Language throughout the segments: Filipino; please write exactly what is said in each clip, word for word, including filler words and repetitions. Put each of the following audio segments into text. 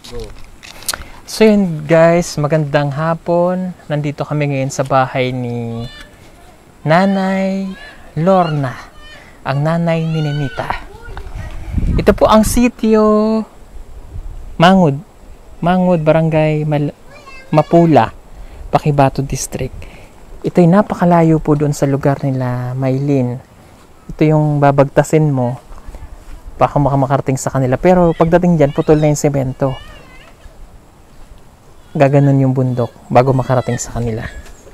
So yun guys, magandang hapon. Nandito kami ngayon sa bahay ni Nanay Lorna, ang nanay ni Ninita. Ito po ang sitio Mangud, Mangud, Barangay Mal Mapula, Pakibato District. Ito'y napakalayo po doon sa lugar nila Maylin. Ito yung babagtasin mo baka makarating sa kanila, pero pagdating dyan putol na yung semento. Gaganon yung bundok bago makarating sa kanila.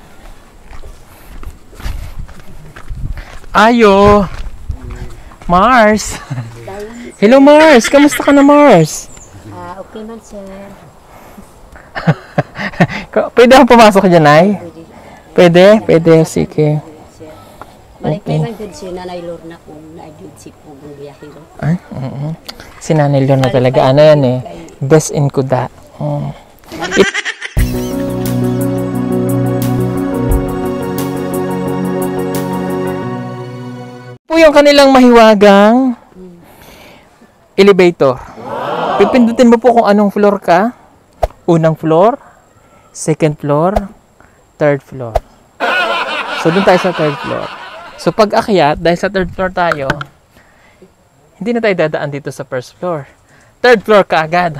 Ayo! Mars! Hello Mars! Kamusta ka na Mars? Ah, uh, okay man sir. Pwede akong pumasok dyan ay? Pwede? Pwede, sige. Balik okay. Naman din si Nanay Lorna kung na-agad si Pugong Biyahiro. Ay? Uh-uh. Si Nanay Lorna talaga. Ano yan eh? Best in kuda. Hmm. Po yung kanilang mahiwagang elevator. Wow. Pipindutin mo po kung anong floor ka. Unang floor, second floor, third floor. So dun tayo sa third floor. So pag akyat, dahil sa third floor tayo, hindi na tayo dadaan dito sa first floor. Third floor ka agad.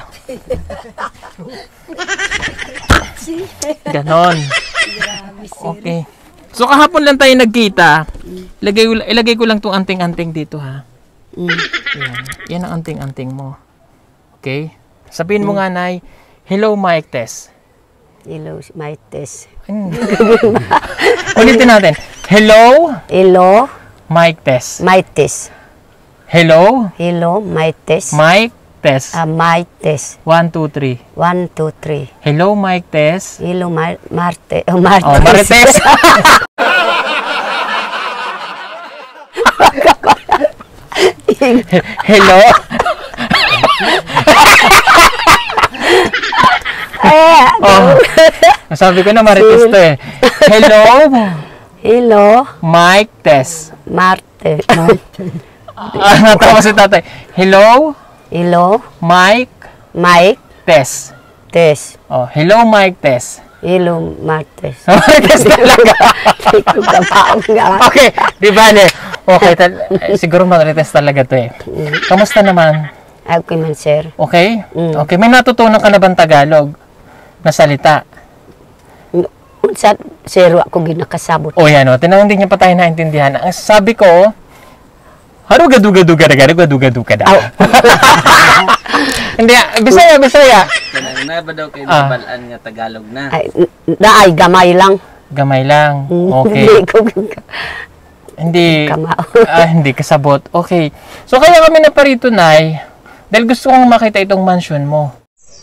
Ganon. Okay. So kahapon lang tayo nagkita. Ilagay, ilagay ko lang tong anting-anting dito ha. Yan. Yan ang anting-anting mo. Okay? Sabihin mo nga, Nay, hello mic test. Hello mic test. Ulitin natin. Hello. Hello. Mic test. Mic test. Hello. Hello mic test. Mic test. Ah, mic test. One, two, three. One, two, three. Hello mic test. Hello Mar Marte. Oh, Martes. Oh, Marites. Hello. Oh, sabi ko na Marites to eh. Hello. Hello. Mic test. Marte. Ah, natawa si tatay. Hello. Hello. Mic. Mic Test. test. Oh, hello mic test. Hello Martes. Marites talaga. Okay, di ba ne? Okay, eh, siguro Marites talaga to eh. Kamusta naman? Okay man sir. Okay? Mm. Okay, may natutunan ka na bang Tagalog na salita? Sa zero ako ginakasabot. O yan o, tinanong din niya pa tayo naintindihan. Ang sabi ko, haruga-duga-duga-duga-duga-duga-duga-duga. Hindi, Bisaya, Bisaya. Na ba daw kayo nabalaan nga Tagalog na? Ay, na ay gamay lang. Gamay lang. Okay. Hindi ko Hindi, kamao. ah, hindi kasabot. Okay. So kaya kami na parito, Nay, dahil gusto kong makita itong mansion mo.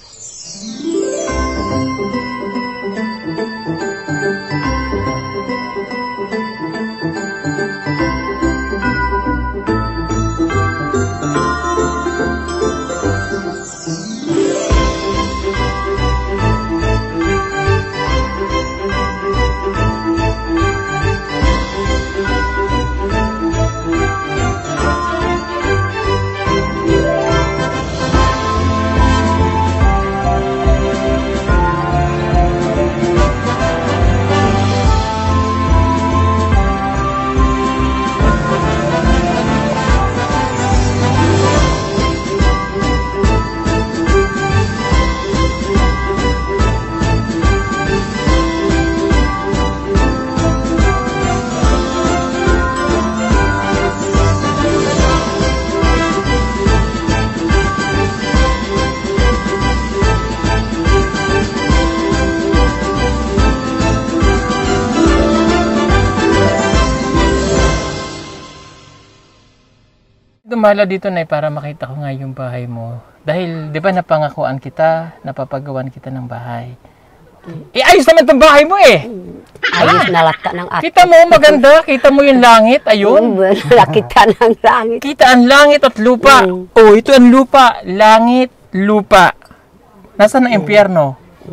Dumala dito na para makita ko nga yung bahay mo. Dahil, di ba napangakuan kita, napapagawan kita ng bahay. Eh, ayos naman itong bahay mo eh. Ayos na lata ng ato. Kita mo, maganda. Kita mo yung langit. Ayun. Kita ng langit. Kita ang langit at lupa. Mm. Oh, ito ang lupa. Langit, lupa. Nasaan ang impyerno?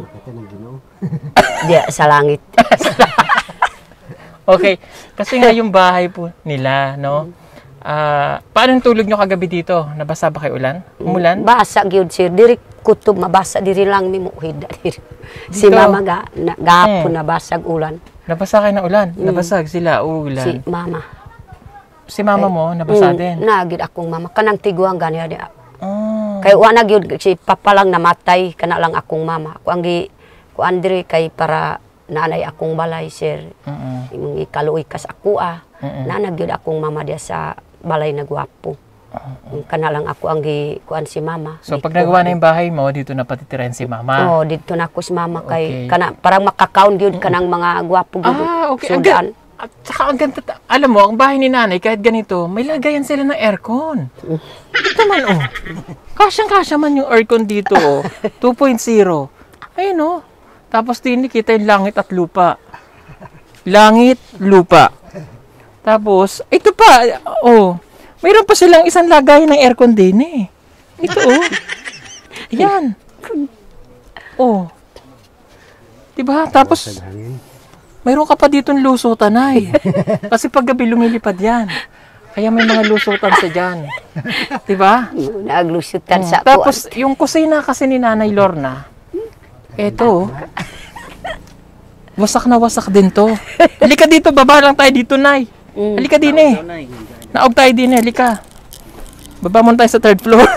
Di, sa langit. Okay. Kasi nga yung bahay po nila, no? Ah, paano yung tulog nyo kagabi dito? Nabasa ba kayo ulan? Umulan? Basa gyud sir, diri kutob mabasa diri lang mi muhid diri. Si Dito? mama ga na, gahapon Hmm. nabasag ulan. Nabasa kayo ng ulan? Mm. Nabasag sila, ulan. Si Si, mama. mama mo, nabasa Mm, din? Nagid akong mama kanang tiguang gani di. Oh. Kay wa na gyud si papa lang namatay kana lang akong mama. Ako ang gi kuan diri kay para nanay akong balay sir. Mm-mm. Imong ikaluoy kas ako ah. Mm-mm. Na nagyud akong mama dia sa balay na gwapo. Kana lang ako ang gi kuan si mama. So, Gi pag kuha nagawa na din. yung bahay mo, dito na patitirahin si mama. Oh, dito na ako si mama Okay. kay kana parang makakaon gyud kanang mga gwapo gyud. Ah, okay. Ang Sudan. ga- at saka ang ganda. ta- Alam mo, ang bahay ni nanay, kahit ganito, may lagayan sila ng aircon. Ito man, oh. Kasyang-kasya man yung aircon dito, oh. two point oh. Ayun, oh. Tapos din kita yung langit at lupa. Langit, lupa. Tapos, ito pa, oh. Mayroon pa silang isang lagayan ng aircon din, eh. Ito, oh. Yan. Oh. Diba? Tapos, mayroon ka pa dito lusutan, ay. Kasi pag gabi lumilipad yan. Kaya may mga lusutan sa dyan. Diba? Naglusutan sa Tapos, yung kusina kasi ni Nanay Lorna, eto, wasak na wasak din to. Halika dito, baba lang tayo dito, Nay. Halika din eh. Naog tayo din eh, halika. Baba muna tayo sa third floor.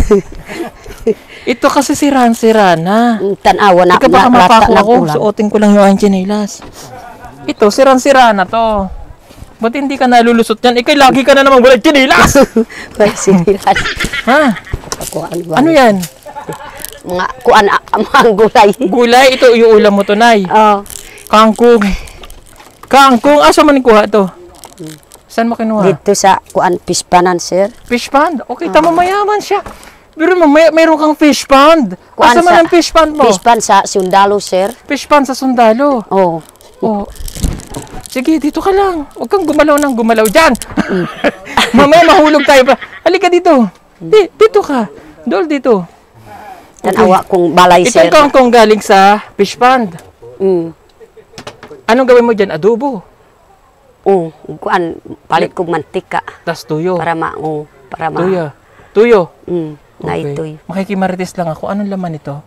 Ito kasi siraan-sira na. tanawa na Ika baka na- rata mapako na ako, ulan. suotin ko lang yung aking chinelas. Ito, sirang-sira na to. Ba't hindi ka nalulusot yan? Ikay, lagi ka na naman walang chinelas! May sinilas. Ha? Kuan ba? Ano yan? Mga kuan ah, mga gulay. Gulay, ito yung ulam mo to, Nay. Oh, Kangkong. Kangkong, asa man kuha to? Saan mo kinuha? dito sa kuan pispanan sir. Fish pond. Okay, tama, mayaman siya. Pero mo, may, mayroon kang fish pond. Kuan Asa man sa- ang fish pond mo? Pispan sa Sundalo sir. Fish pond sa Sundalo. Oh. Oh. Sige, dito ka lang. Huwag kang gumalaw ng gumalaw dyan. Mamaya mahulog tayo pa. Halika dito. Di, dito ka. Dol dito. Tanawa kong balay Itong sir. kangkong galing sa fish pond. Mm. Anong gawin mo dyan? Adobo. Oh, kuan palit kog mantika Tas tuyo. para ma oh, para ma. Tuyo. Tuyo. Mm, na Okay. itoy. Makikimarites lang ako. Anong laman ito?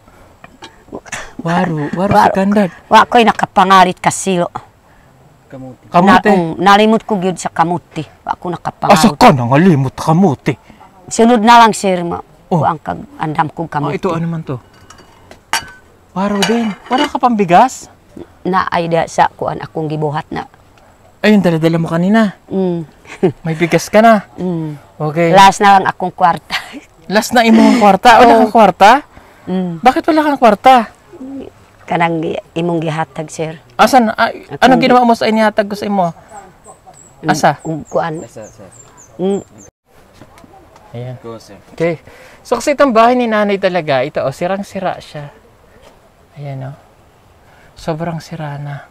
Waru. Waru Waru. sa gandad. Wa ko'y nakapangarit kasilo. Kamuti. Na, Kamote. um, nalimot ko gyud sa kamuti. Wa ko Asa nakapangarit. ka nang alimot kamote. Sunod na lang sir ma. Oh. Kuan kag andam kog Oh, kamuti. ito ano man to? Waru din. Wala ka pang bigas? Na ay da sa kuan akong gibuhat na. Ayun, dala-dala mo kanina. Mm. May bigas ka na. mm. Okay. Last na lang akong kwarta. Last na imong kwarta. Wala kang kwarta? mm. Bakit wala kang kwarta? Kanang gi- imong gihatag sir. Asan? Ay, anong ginawa mo sa inihatag ko sa imo? Asa? Ug kuan. Sir, sir. Mm. Ayan. Go, sir. Okay. So kasi itong bahay ni nanay talaga, ito oh, sirang-sira siya. Ayan oh. Sobrang sira na.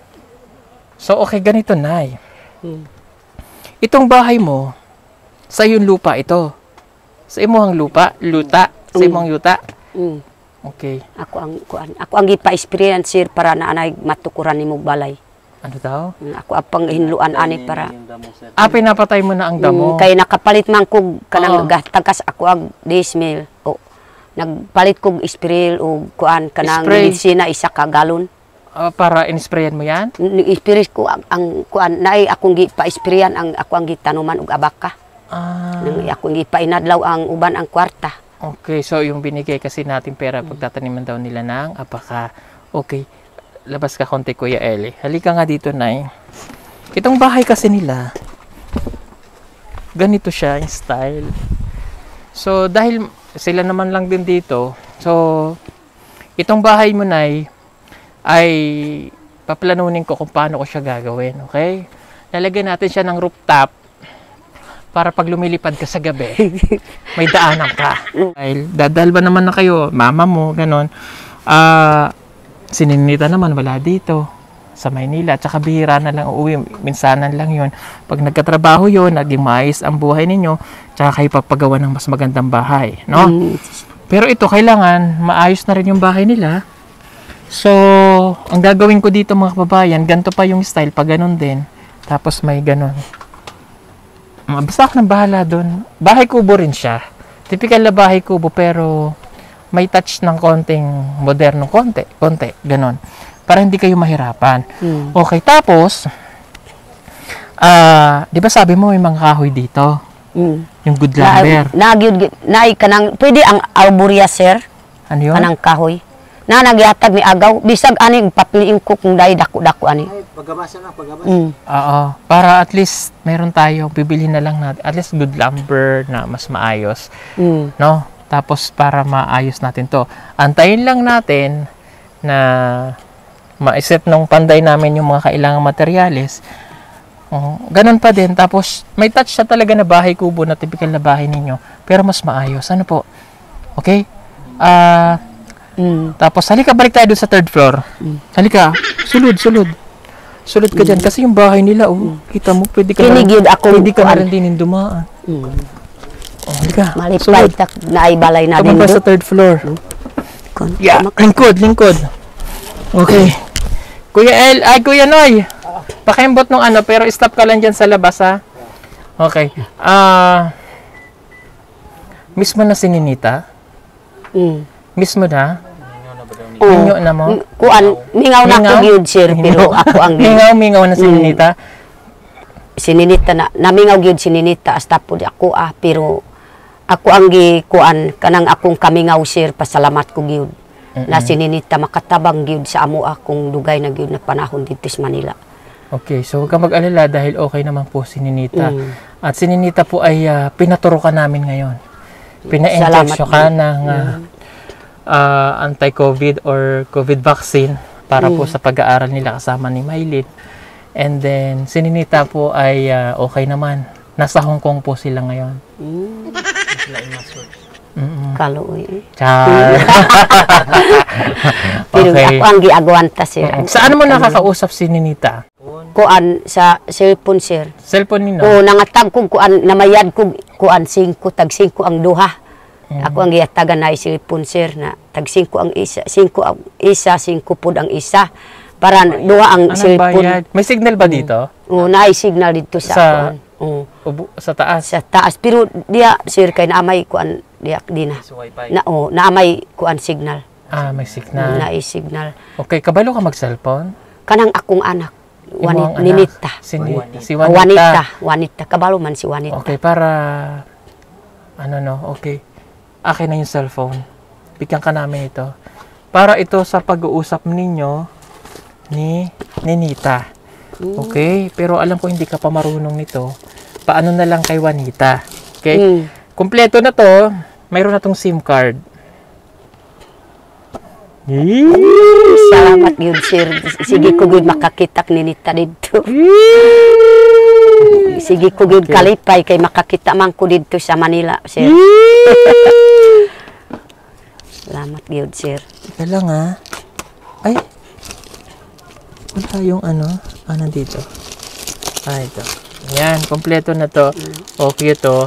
So okay, ganito nay. Mm. Itong bahay mo, sa yung lupa ito. Sa imong lupa, luta, sa Mm. imong yuta. Mm. Okay. Ako ang kuan. Ako ang gipa-experience sir para na anay matukuran nimo balay. Ano daw? Mm, Ako ang panghinluan ani para. Yung damo, sir. Ah, pinapatay mo na ang damo. Mm, kay nakapalit man kog Oo. kanang gatagas ako ang dismil. O nagpalit kog Ispril o kuan kanang Spray. medisina isa ka galon. Ah, para in-sprayan mo yan? Ni-spirit ko ang, ang kuan naay akong gipa-sprayan ang ako ang gitanuman og abaka. Ah, Nang akong gipainadlaw ang uban ang kwarta. okay. So, yung binigay kasi natin pera, pagtataniman daw nila ng apaka. Okay. Labas ka konti, Kuya Eli. Halika nga dito, Nay. Itong bahay kasi nila, ganito siya, yung style. So, dahil sila naman lang din dito, so, itong bahay mo, Nay, ay paplanunin ko kung paano ko siya gagawin, okay? Lalagyan natin siya ng rooftop para pag lumilipad ka sa gabi, may daanan ka. Dahil dadal ba naman na kayo, mama mo, ganon. Ah, sininita naman, wala dito sa Maynila. Tsaka bihira na lang uuwi, minsanan lang yon. Pag nagkatrabaho yon, naging maayos ang buhay ninyo, tsaka kayo papagawa ng mas magandang bahay, no? Mm, Pero ito, kailangan maayos na rin yung bahay nila. So, ang gagawin ko dito mga kababayan, ganito pa yung style, pag ganon din. Tapos may ganon. Mm, Basta ako nang bahala doon. Bahay kubo rin siya. Typical na bahay kubo pero may touch ng konting moderno konti. Konti, ganon. Para hindi kayo mahirapan. Mm. Okay, tapos, ah, di ba sabi mo may mga kahoy dito? Mm. Yung good lumber. Na nagyud naay kanang pwede ang arborea sir, Ano yun? kanang kahoy. Na nagyatag ni agaw bisag ani papiliin ko kung dai dako-dako ani. Pagabasa na, pagabasa. Mm. Oo. Para at least meron tayo, bibili na lang natin. At least good lumber na mas maayos. Mm. No? Tapos para maayos natin to. Antayin lang natin na ma-set nung panday namin yung mga kailangang materyales. Oh, ganun pa din. Tapos may touch siya talaga na bahay kubo na typical na bahay ninyo. Pero mas maayos. Ano po? Okay? Ah... Mm. Tapos, halika, balik tayo doon sa third floor. Halika, sulod, sulod. Sulod ka dyan. Kasi yung bahay nila, oh, kita mo, pwede ka na rin, Kinigid ako pwede ka na kuan. rin din dumaan. Mm. Oh, halika, Malipay sulod. tak naay balay na din Tumambay do. sa third floor. Kon- Yeah, lingkod, lingkod. Okay. Kuya El, ay, Kuya Noy. Pakimbot nung ano, pero stop ka lang dyan sa labas, ha? Okay. Ah, miss mo na si Ninita? Mm. Miss mo na? Oo. Minyo na mo? M- Kuan mingaw na ko gyud sir pero ako ang Mingaw, mingaw na si Mm. Ninita. sininita na namingaw gyud sininita hasta pud ako ah pero ako ang gi kuan kanang akong kamingaw sir pasalamat ko gyud na sininita makatabang gyud sa amo akong dugay na gyud na panahon dito sa Manila. Okay, so huwag kang mag-alala dahil okay naman po si Ninita. Mm. At si Ninita po ay ah, pinaturo ka namin ngayon. Pina-injection Salamat ka din. ng ah, ah, anti-COVID or COVID vaccine para po sa pag-aaral nila kasama ni Mylene. And then, si Ninita po ay ah, okay naman. Nasa Hong Kong po sila ngayon. Mm. Mm-mm. Kaloy. Eh. Char. Pero Okay. ako ang giagwanta sir. Saan mo nakakausap si Ninita? Kuan sa cellphone sir. Cellphone nino? O nangatag kog kuan namayad kog kuan singko tag singko ang duha. Ako ang giatagan na cellphone sir na tag singko ang isa, singko ang isa, singko pud ang isa para duha ang Anong cellphone. bayad? May signal ba dito? O naay signal dito sa, Sa- kuan. O, Ubo, sa taas? sa taas pero diya sir kay naamay kuan diya di na. Sa wifi. Na o naamay kuan signal. Ah, may signal. Naay signal. Okay, kabalo ka mag-cellphone? Kanang akong anak Imo Wanit, ang anak. Ninita. Si, Ni- si Wanita. Wanita. Wanita. Kabalo man si Wanita. Okay, para... Ano no, okay. Akin na yung cellphone. Bigyan ka namin ito. Para ito sa pag-uusap ninyo ni Ninita. Okay? Pero alam ko hindi ka pa marunong nito. Paano na lang kay Wanita. Okay? Mm. Kompleto na to. Mayroon na tong SIM card. Yee! Salamat yun, sir. Sige ko gud makakitak ni Nita dito. Sige ko gud Okay. kalipay kay makakita man ko dito sa Manila, sir. Salamat yun, sir. Teka lang ha. Ay! Wala yung ano. Ah, nandito. Ah, ito. Yan, kompleto na to. Okay to.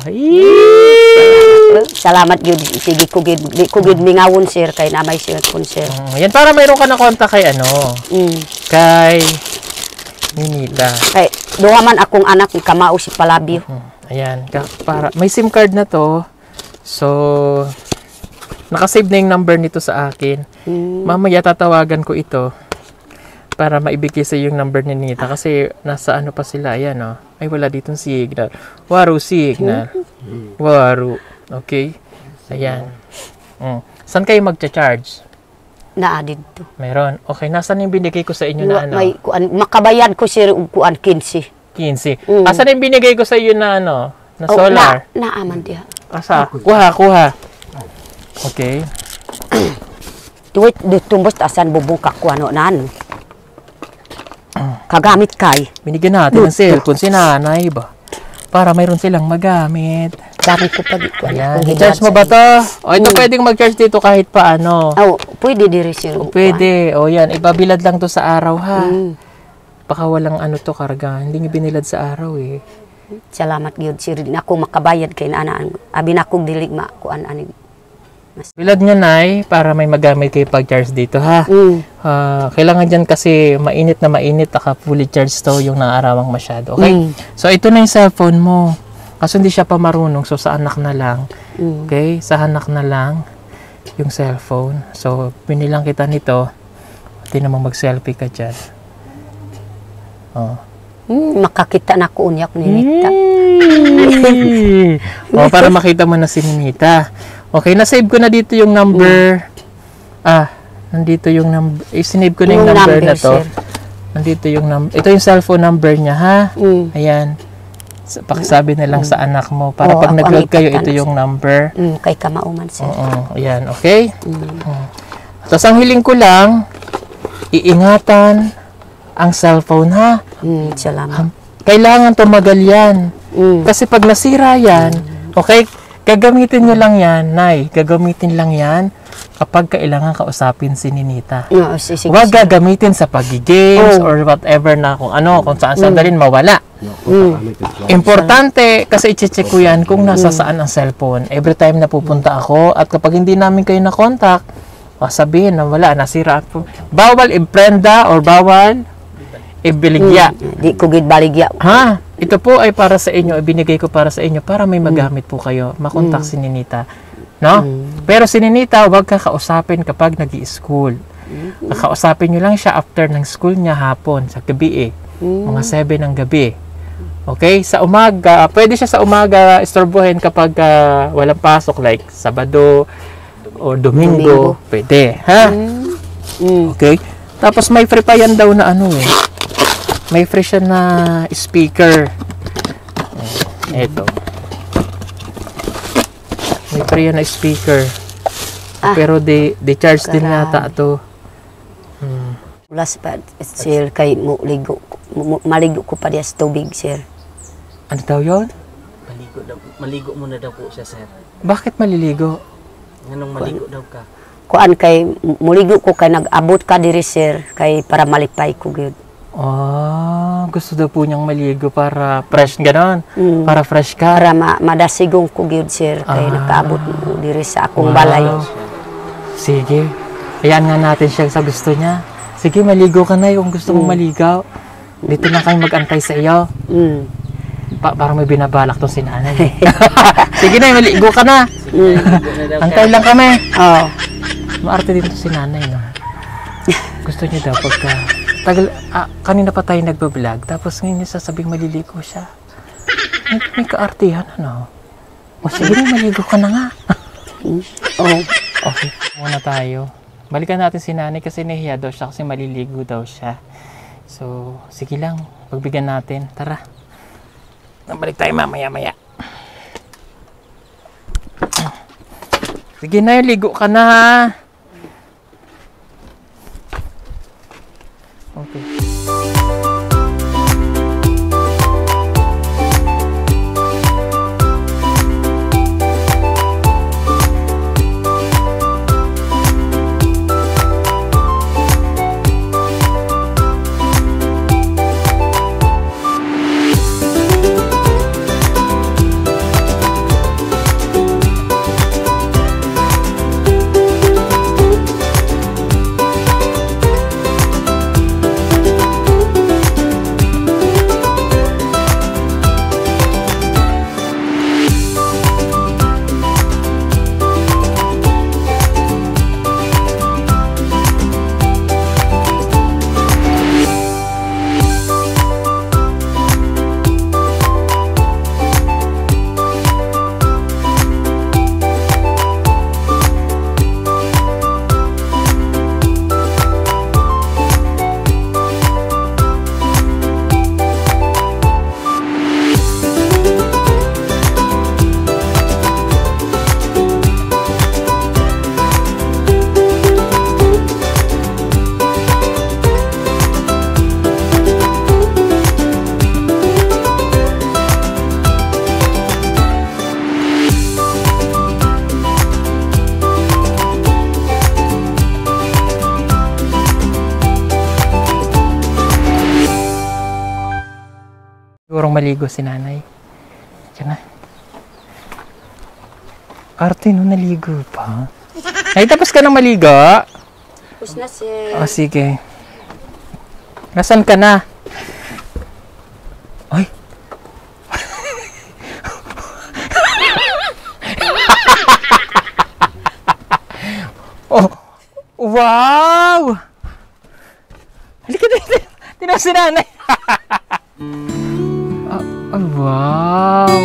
Salamat yun. Sige ko gud di ko gud mingawon, sir, kay namay cellphone, sir. Mm, yan, para mayroon ka na kontak kay ano. Mm. Kay Ninita. Kay duha man akong anak ni kamao si Palabyo. Hmm, ayan. Ka- para, may SIM card na to. So, nakasave na yung number nito sa akin. Mm. Mamaya tatawagan ko ito para maibigay sa yung number ni Nita kasi nasa ano pa sila, ayan oh. Ay wala ditong signal. Waru signal. Waru. Okay? Ayan. Mm. Saan kayo magcha-charge? Naa dito. Meron. Okay, nasaan yung binigay ko sa inyo na ano? May kuan makabayad ko, sir, og kuan quince. quince. Mm. Asan yung binigay ko sa iyo na ano? Na Oh, solar? na naaman diha. Asa? Kuha, kuha. Okay. Tuwit ditumbos asan bubong ka kuano nano. Kagamit kay. Binigyan natin ng cellphone si nanay ba? Para mayroon silang magamit. Sabi ko pa di ko Ayan. anak. I-charge mo ba to? O ito pwedeng mag-charge dito kahit paano. Oh, pwede diri sir. O pwede. O yan, ibabilad lang to sa araw ha. Mm. Baka walang ano to karga. Hindi nyo binilad sa araw eh. Salamat gyud sir. Nako makabayad kay nana. Abi nako dili ma kuan ani. Bilad nyo nay para may magamit kayo pag-charge dito ha. Mm. Ah, kailangan dyan kasi mainit na mainit, naka fully charged to yung naarawang masyado. Okay? Mm. So, ito na yung cellphone mo. Kaso hindi siya pa marunong, so sa anak na lang. Mm. Okay? Sa anak na lang yung cellphone. So, binilang kita nito. Hindi naman mag-selfie ka dyan. Oh. Mm, makakita na ko unyak ni Ninita. Oh, para makita mo na si Ninita. Okay, na-save ko na dito yung number. Ah, nandito yung number. I-save ko na yung, Yung number, number, na to. sir. Nandito yung number. Ito yung cellphone number niya, ha? Mm. Ayan. Sa- Pakisabi na lang sa anak mo. Para Oo, pag ako ang nag-load kayo, ipatan- ito yung number. Mm, kay kamauman, sir. Oo, ayan, okay? Mm. Mm. Tapos ang hiling ko lang, iingatan ang cellphone, ha? Mm, salamat. Um, Kailangan tumagal yan. Mm. Kasi pag nasira yan, okay, gagamitin nyo lang yan, Nay. Gagamitin lang yan kapag kailangan kausapin si Ninita. No, si- sige, Huwag sir. gagamitin sa pag-games Oh. or whatever na kung ano, kung saan saan dalhin mawala. Mm. Importante, kasi i-check ko yan kung nasa saan ang cellphone. Every time na pupunta ako, at kapag hindi namin kayo na-contact, o sabihin na wala, nasira. Bawal i-prenda or bawal ibiligya. Mm. Di ko gid baligya. Ha? Ito po ay para sa inyo, ibinigay ko para sa inyo para may magamit po kayo. Makontak si Ninita. No? Pero si Ninita, huwag ka kausapin kapag nag-i-school. Kakausapin nyo lang siya after ng school niya hapon, sa gabi eh. Mga seven ng gabi. Okay? Sa umaga, pwede siya sa umaga istorbohin kapag ah, walang pasok like Sabado o Domingo. Domingo. Pwede. Ha? Mm. Okay? Tapos may free pa yan daw na ano eh. May free siya na speaker. Ito. May free yan na speaker. Ah. Pero di, di charge din Karami. yata ito. Hmm. Ulas pa, sir, kay mo ligo. mo- Maligo ko pa diya sa tubig, sir. Ano daw yun? Maligo, daw, maligo muna daw po siya, sir. Bakit maliligo? Anong maligo daw ka? Kuan kay muligo ko kay nag-abot ka diri, sir, kay para malipay ko gyud. Ah, gusto daw po niyang maligo para fresh ganon. Mm. Para fresh ka. Para ma madasigong ko gyud, sir, kay Ah. nakaabot mo diri sa akong Wow. balay. Sige. Ayan nga natin siya sa gusto niya. Sige, maligo ka na yung gusto mong maligaw. Dito na kayo mag-antay sa iyo. Mm. Pa parang may binabalak tong si nanay. Sige na, maligo ka na. Mm. Maligo na daw Antay lang kami. Oh. Maarte dito si nanay, no? Gusto niya daw pagka... Tagal, ah, kanina pa tayo nagbablog, tapos ngayon niya sasabing maliligo siya. May, may kaartihan, ano? O sige na, maligo ka na nga. Oh. Okay, muna tayo. Balikan natin si nanay kasi nahiya daw siya kasi maliligo daw siya. So, sige lang, pagbigyan natin. Tara. Balik tayo mamaya-maya. Sige na, ligo ka na ha. Okay. Sigurong maligo si nanay. Diyan na. Arte no, naligo pa. Ay, tapos ka na maligo? Tapos na, sir. O, sige. Nasaan ka na? Ay. Oh, wow! Halika dito. Tinaw si nanay. Ah, oh, wow!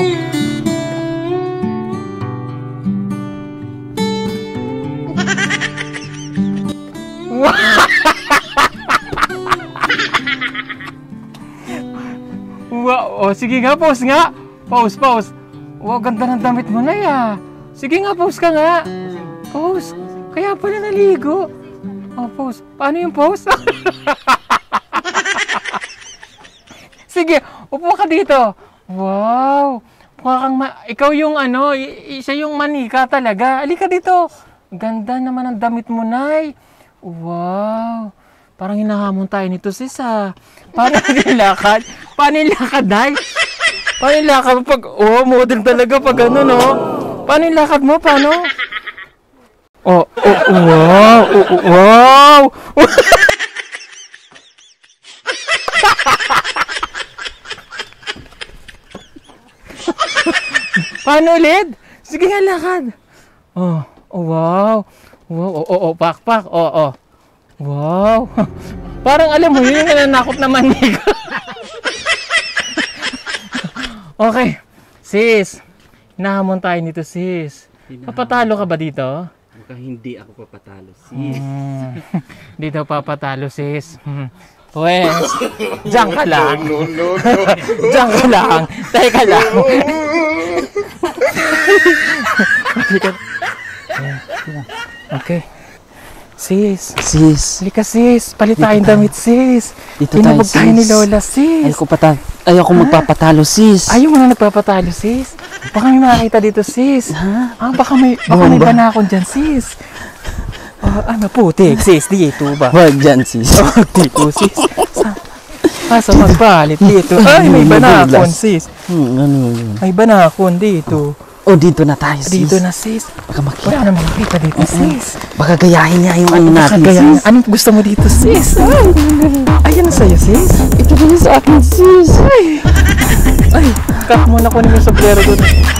Wow! Oh, sige nga, pause nga. Pause, pause. Wow, ganda ng damit mo na ya. Sige nga, pause ka nga. Pause. Kaya pala naligo. Oh, pause. Paano yung pause? Sige, upo ka dito. Wow! Mukha kang ma- ikaw yung ano, i- siya yung manika talaga. Alika dito. Ganda naman ang damit mo, Nay. Wow! Parang hinahamon tayo nito, sis, ha? Paano yung lakad? Paano yung lakad, Nay? Paano yung lakad mo pag... Oh, model talaga pag ano, no? Paano yung lakad mo? Paano? Oh, oh, wow! Oh, oh, wow! Paano ulit? Sige nga, lakad. Oh, oh, wow. Wow, oh, oh, oh, pak, pak. Oh, oh. Wow. Parang alam mo, yun yung nananakot na manig. Okay. Sis, nahamon tayo nito, sis. Papatalo ka ba dito? Mukhang hindi ako papatalo, sis. Hmm. Dito papatalo, sis. Hmm. Pues, diyan ka lang. No, no, no, no. Diyan ka lang. Teka lang. Okay. Sis. Sis, Halika, sis. Palit tayong damit, sis. dito tayo, Tinabog tayo ni sis. Lola, sis. Ayoko pata ayoko magpapatalo, sis. Ayaw mo na nagpapatalo, sis. Baka may makakita dito, sis. Ha? Ah, baka may, baka may Bomba? banakon dyan, sis. Ah, ano putik, sis. Dito ba? Wag dyan, sis. Oh, dito, sis. Sa, ah, sa magpalit dito. Ay, may banakon, sis. Hmm, ano yun? May banakon dito. Oh, dito na tayo, sis. Dito na, sis. Baka makita. Wala na makakita dito, sis. Baka gayahin niya yung ano natin, Kaya, sis. anong gusto mo dito, sis? Ay, ayan na sa'yo, sis. Ito din sa akin, sis. Ay, cut mo na kunin yung sombrero doon.